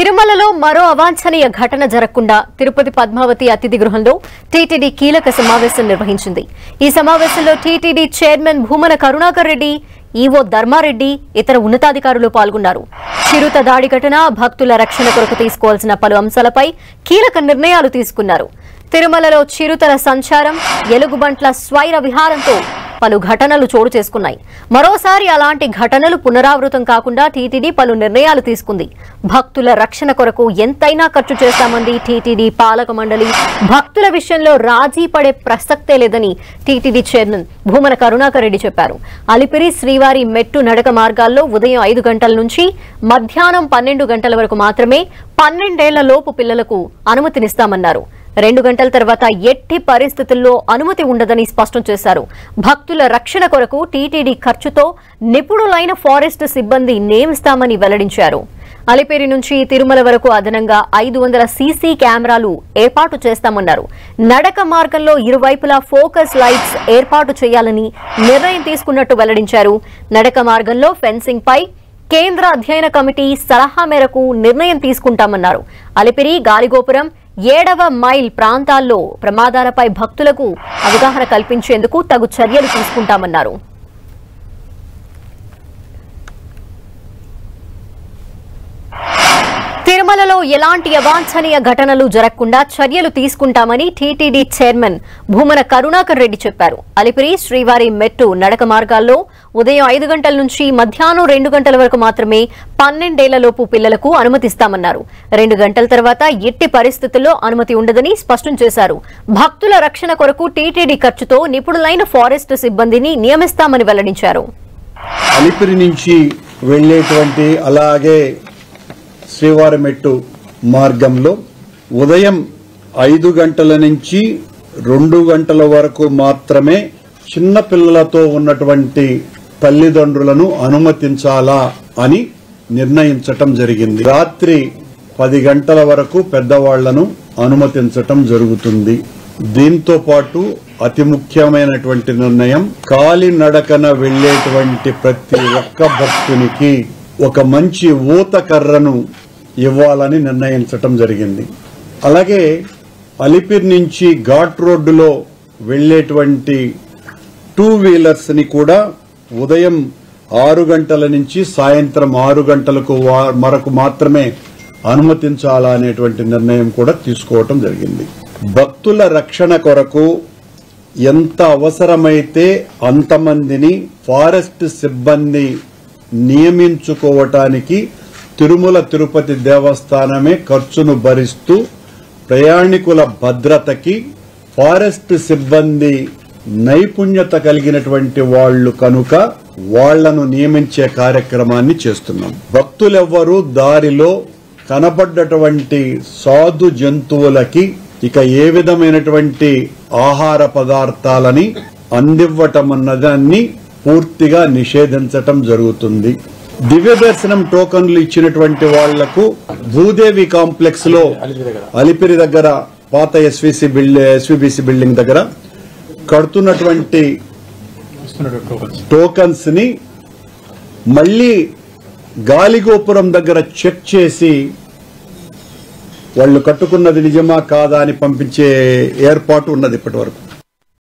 తిరుమలలో మరో అవాంఛనీయ ఘటన జరగకుండా తిరుపతి పద్మావతి అతిథి గృహంలో టీటీడీ కీలక సమావేశం నిర్వహించింది. ఈ సమావేశంలో టీటీడీ చైర్మన్ భూమన కరుణాకర్ రెడ్డి, ఈవో ధర్మారెడ్డి, ఇతర ఉన్నతాధికారులు పాల్గొన్నారు. చిరుత దాడి ఘటన, భక్తుల రక్షణ కొరకు తీసుకోవాల్సిన పలు అంశాలపై కీలక నిర్ణయాలు తీసుకున్నారు. తిరుమలలో చిరుతల సంచారం, ఎలుగుబంట్ల స్వైర విహారంతో పలు ఘటనలు చోటు చేసుకున్నాయి. మరోసారి అలాంటి ఘటనలు పునరావృతం కాకుండా టీటీడీ పలు నిర్ణయాలు తీసుకుంది. భక్తుల రక్షణ కొరకు ఎంతైనా ఖర్చు చేస్తామంది టీటీడీ పాలక మండలి. భక్తుల విషయంలో రాజీ పడే ప్రసక్తే లేదని టీటీడీ చైర్మన్ భూమన కరుణాకర్ రెడ్డి చెప్పారు. అలిపిరి శ్రీవారి మెట్టు నడక మార్గాల్లో ఉదయం 5 గంటల నుంచి మధ్యాహ్నం 12 గంటల వరకు మాత్రమే 12 ఏళ్ల లోపు పిల్లలకు అనుమతినిస్తామన్నారు. 2 గంటల తర్వాత ఎట్టి పరిస్థితుల్లో అనుమతి ఉండదని స్పష్టం చేశారు. భక్తుల రక్షణ కొరకు టీటీడీ ఖర్చుతో నిపుణులైన ఫారెస్ట్ సిబ్బంది నియమిస్తామని వెల్లడించారు. అలిపేరి నుంచి తిరుమల వరకు అదనంగా 500 సీసీ కెమెరాలు ఏర్పాటు చేస్తామన్నారు. నడక మార్గంలో ఇరువైపులా ఫోకస్ లైట్స్ ఏర్పాటు చేయాలని నిర్ణయం తీసుకున్నట్టు వెల్లడించారు. నడక మార్గంలో ఫెన్సింగ్ పై కేంద్ర అధ్యయన కమిటీ సలహా మేరకు నిర్ణయం తీసుకుంటామన్నారు. అలిపిరి, గాలిగోపురం, 7వ మైల్ ప్రాంతాల్లో ప్రమాదాలపై భక్తులకు అవగాహన కల్పించేందుకు తగు చర్యలు తీసుకుంటామన్నారు. తిరుమలలో ఎలాంటి అవాంఛనీయ ఘటనలు జరగకుండా చర్యలు తీసుకుంటామని టీటీడీ చైర్మన్ భూమన కరుణాకర్ రెడ్డి చెప్పారు. అలిపిరి శ్రీవారి మెట్టు నడక మార్గాల్లో ఉదయం 5 గంటల నుంచి మధ్యాహ్నం 2 గంటల వరకు మాత్రమే 12 ఏళ్లలోపు పిల్లలకు అనుమతిస్తామన్నారు. 2 గంటల తర్వాత ఎట్టి పరిస్థితుల్లో అనుమతి ఉండదని స్పష్టం చేశారు. భక్తుల రక్షణ కొరకు టీటీడీ ఖర్చుతో నిపుణులైన ఫారెస్ట్ సిబ్బందిని నియమిస్తామని వెల్లడించారు. అలిపిరి నుంచి వెళ్లేటువంటి అలాగే శ్రీవారి మెట్టు మార్గంలో ఉదయం 5 గంటల నుంచి 2 గంటల వరకు మాత్రమే చిన్న పిల్లలతో ఉన్నటువంటి తల్లిదండ్రులను అనుమతించాలా అని నిర్ణయించటం జరిగింది. రాత్రి 10 గంటల వరకు పెద్దవాళ్లను అనుమతించటం జరుగుతుంది. దీంతో పాటు అతి ముఖ్యమైనటువంటి నిర్ణయం, కాలినడకన వెళ్లేటువంటి ప్రతి ఒక్క భక్తునికి ఒక మంచి ఊత కర్రను ఇవ్వాలని నిర్ణయించటం జరిగింది. అలాగే అలిపిరి నుంచి ఘాట్ రోడ్డులో వెళ్లేటువంటి 2 వీలర్స్ ని కూడా ఉదయం 6 గంటల నుంచి సాయంత్రం 6 గంటలకు వరకు మాత్రమే అనుమతించాలనేటువంటి నిర్ణయం కూడా తీసుకోవటం జరిగింది. భక్తుల రక్షణ కొరకు ఎంత అవసరమైతే అంతమందిని ఫారెస్ట్ సిబ్బంది నియమించుకోవటానికి తిరుమల తిరుపతి దేవస్థానమే ఖర్చును భరిస్తూ ప్రయాణికుల భద్రతకి ఫారెస్ట్ సిబ్బంది నైపుణ్యత కలిగినటువంటి వాళ్లు కనుక వాళ్లను నియమించే కార్యక్రమాన్ని చేస్తున్నాం. భక్తులెవ్వరూ దారిలో కనపడ్డటువంటి సాధు జంతువులకి ఇక ఏ విధమైనటువంటి ఆహార పదార్థాలని అందివ్వటం అన్నదాన్ని పూర్తిగా నిషేధించటం జరుగుతుంది. దివ్య దర్శనం టోకన్లు ఇచ్చినటువంటి వాళ్లకు భూదేవి కాంప్లెక్స్ లో అలిపిరి దగ్గర పాత ఎస్వీబీసీ బిల్డింగ్ దగ్గర కడుతున్నటువంటి టోకన్స్ ని మళ్లీ గాలిగోపురం దగ్గర చెక్ చేసి వాళ్ళు కట్టుకున్నది నిజమా కాదా అని పంపించే ఏర్పాటు ఉన్నది ఇప్పటి వరకు.